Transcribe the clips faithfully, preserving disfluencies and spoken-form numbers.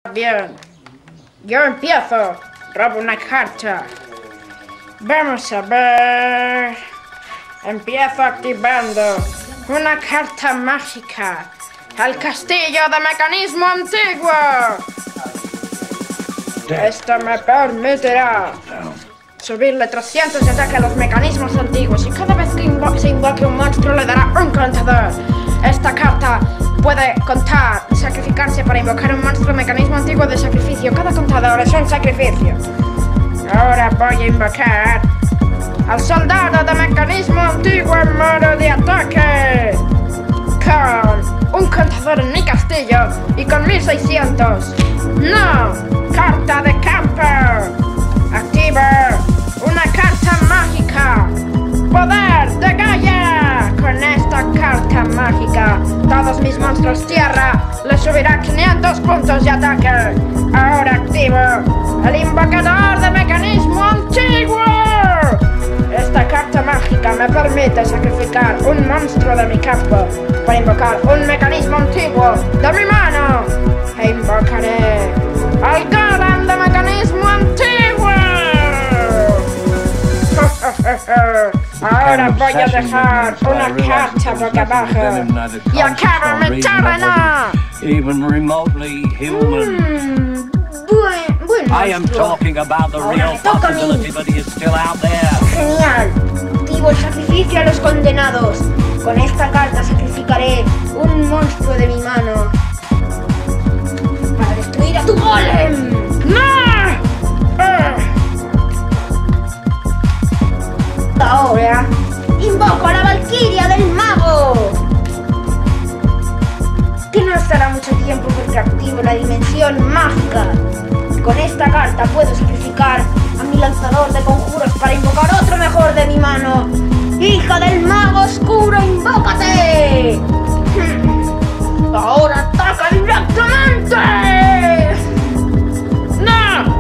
Bien, yo empiezo. Robo una carta. Vamos a ver. Empiezo activando una carta mágica. El castillo de mecanismo antiguo. Esto me permitirá subirle trescientos de ataque a los mecanismos antiguos y cada vez que invo se invoque un monstruo le dará un contador. Esta carta puede contar y sacrificarse para invocar un monstruo mecanismo antiguo de sacrificio. Cada contador es un sacrificio. Ahora voy a invocar al soldado de mecanismo antiguo en modo de ataque con un contador en mi castillo y con mil seiscientos. ¡No! ¡Carta de campo! Activa una carta mágica. ¡Poder de Gaia! Con esta carta mágica, todos mis monstruos tierra les subirá quinientos puntos de ataque. Ahora activo el invocador de mecanismo antiguo. Esta carta mágica me permite sacrificar un monstruo de mi campo para invocar un mecanismo antiguo de mi mano. E invocaré al golem de mecanismo antiguo. Ahora voy a dejar una carta boca abajo y acabo mi terreno. Even remotely human. Mm, buen, buen I am talking about the real possibility, but he is still out there. Genial. Activo el sacrificio a los condenados. Con esta carta sacrificaré un monstruo de mi mano para destruir a tu golem. ¡No! Ahora invoco a la Valquiria del Mago, que no estará mucho tiempo porque activo la dimensión mágica. Con esta carta puedo sacrificar a mi lanzador de conjuros para invocar otro mejor de mi mano. ¡Hija del Mago Oscuro, invócate! ¡Ahora ataca directamente! ¡No!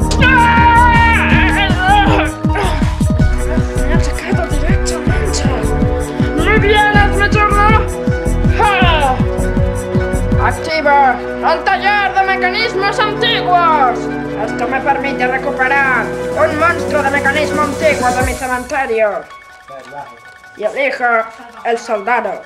Activa el taller de mecanismos antiguos. Esto me permite recuperar un monstruo de mecanismo antiguo de mi cementerio. Y elijo el soldado.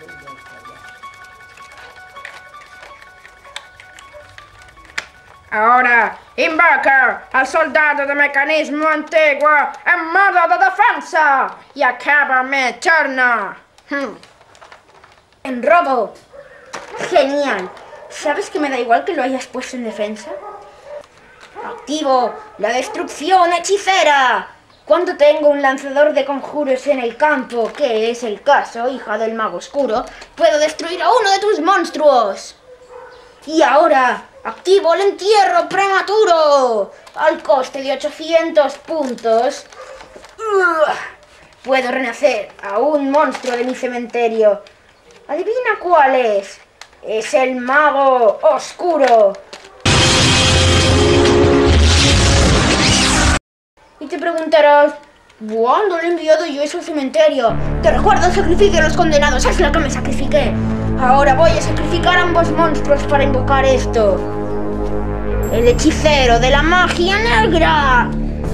Ahora invoco al soldado de mecanismo antiguo en modo de defensa. Y acabo mi turno. Hmm. En robo. Genial. ¿Sabes que me da igual que lo hayas puesto en defensa? Activo la destrucción hechicera. Cuando tengo un lanzador de conjuros en el campo, que es el caso, hija del Mago Oscuro, puedo destruir a uno de tus monstruos. Y ahora activo el entierro prematuro. Al coste de ochocientos puntos, puedo renacer a un monstruo de mi cementerio. ¿Adivina cuál es? Es el Mago Oscuro. Y te preguntarás, ¿cuándo le he enviado yo eso al cementerio? Te recuerdo el sacrificio de los condenados, es lo que me sacrifiqué. Ahora voy a sacrificar a ambos monstruos para invocar esto. El hechicero de la magia negra.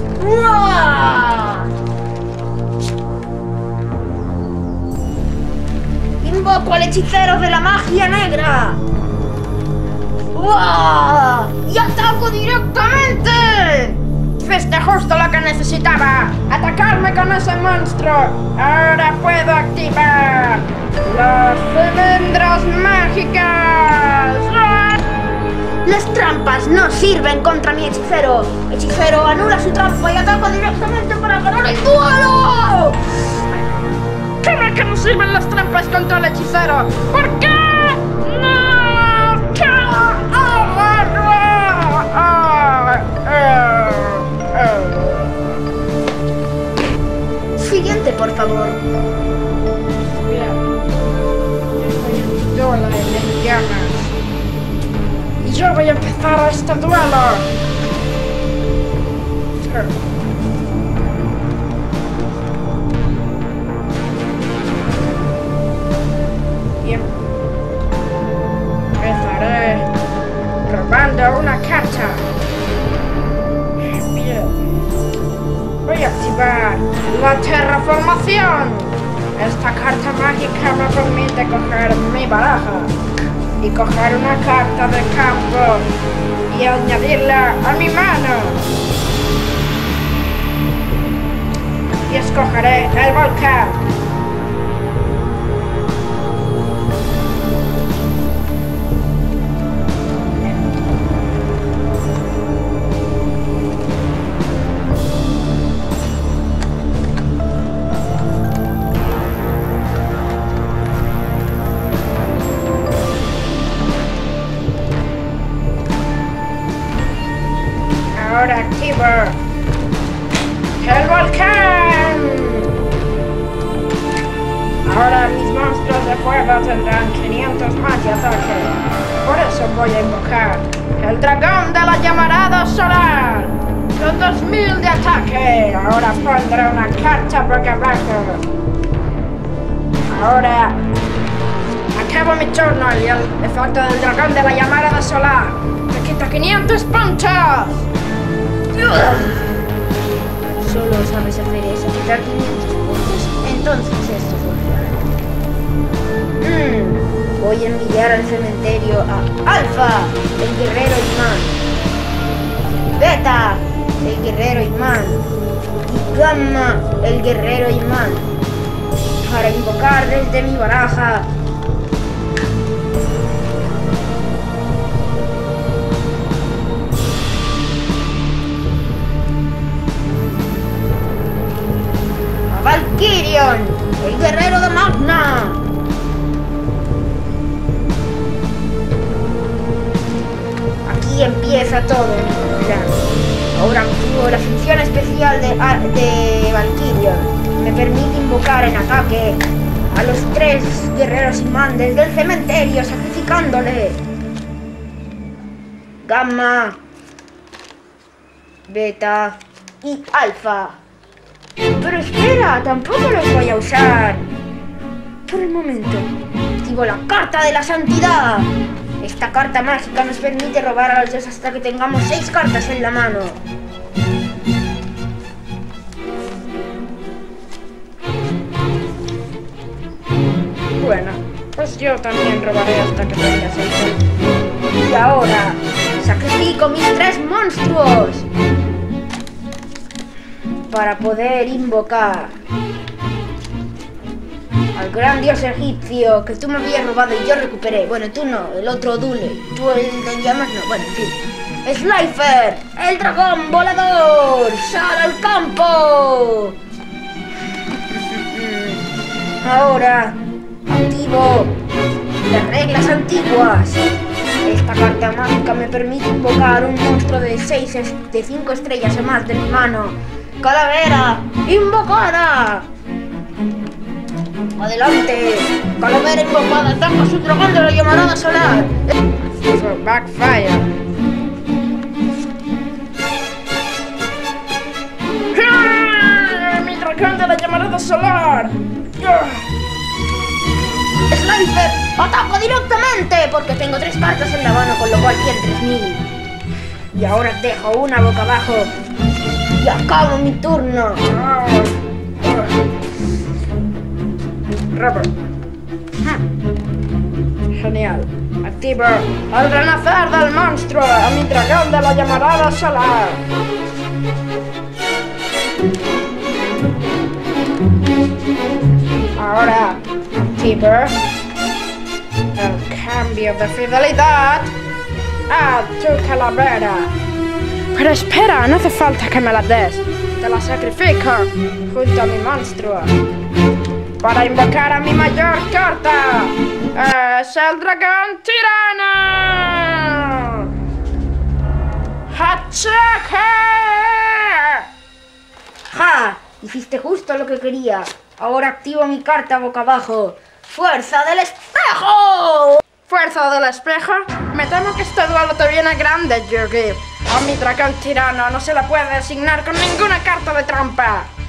¡Uah! Invoco al hechicero de la magia negra. ¡Uah! ¡Y ataco directamente! Fuiste justo lo que necesitaba. Atacarme con ese monstruo. Ahora puedo activar las cilindros mágicas. ¡Ah! Las trampas no sirven contra mi hechicero. Hechicero anula su trampa y ataca directamente para ganar el duelo. ¿Cómo que no sirven las trampas contra el hechicero? ¿Por qué? ¡No! ¿Qué? ¡Oh, oh, oh, oh, oh! Siguiente, por favor. Mira, yo la de llamas. Y yo voy a empezar este duelo. Bien. Empezaré robando una carta. Bien. Voy a activar la terraformación. Esta carta mágica me permite coger mi baraja y coger una carta de campo y añadirla a mi mano. Y escogeré el volcán. Ahora activo el volcán. Ahora mis monstruos de fuego tendrán quinientos más de ataque. Por eso voy a invocar el dragón de la llamarada solar con dos mil de ataque. Ahora pondré una carta boca abajo. Ahora acabo mi turno y el efecto del dragón de la llamarada solar me quita quinientos puntos. Solo sabes hacer eso, quitar quinientos puntos. Entonces esto funciona. Mm, voy a enviar al cementerio a Alfa, el guerrero imán. Beta, el guerrero imán. Y Gamma, el guerrero imán. Para invocar desde mi baraja Valkyrion, el guerrero de Magna. Aquí empieza todo. Mira. Ahora activo la función especial de, de Valkyrion. Me permite invocar en ataque a los tres guerreros imán desde el cementerio, sacrificándole. Gamma, Beta y Alfa. Pero espera, tampoco los voy a usar. Por el momento, activo la carta de la santidad. Esta carta mágica nos permite robar a los dioses hasta que tengamos seis cartas en la mano. Bueno, pues yo también robaré hasta que tenga seis. Y ahora, sacrifico mis tres monstruos para poder invocar al gran dios egipcio que tú me habías robado y yo recuperé. Bueno, tú no, el otro Dule. Tú el de llamas no. Bueno, en fin. Slifer, el dragón volador, sal al campo. Ahora activo las reglas antiguas. Esta carta mágica me permite invocar un monstruo de seis, de cinco estrellas o más de mi mano. ¡Calavera! ¡Invocada! ¡Adelante! ¡Calavera invocada! ¡Ataca su dragón de la llamarada solar! Eso, backfire. ¡Ah! ¡Mi dragón de la llamarada solar! ¡Slifer! ¡Ataco directamente! Porque tengo tres cartas en la mano, con lo cual tiene tres mil. Y ahora dejo una boca abajo. Y acabo mi turno. Robert. Genial. Activo el renacer del monstruo a mi dragón de la llamarada solar. Ahora activo el cambio de fidelidad a tu calavera. Pero espera, no hace falta que me la des. Te la sacrifico junto a mi monstruo para invocar a mi mayor carta. Es el dragón tirano. ¡Hachaque! ¡Ja! Hiciste justo lo que quería. Ahora activo mi carta boca abajo. ¡Fuerza del espejo! ¿Fuerza del espejo? Me temo que este duelo te viene grande, Yugi. A mi dragón tirano no se la puede designar con ninguna carta de trampa.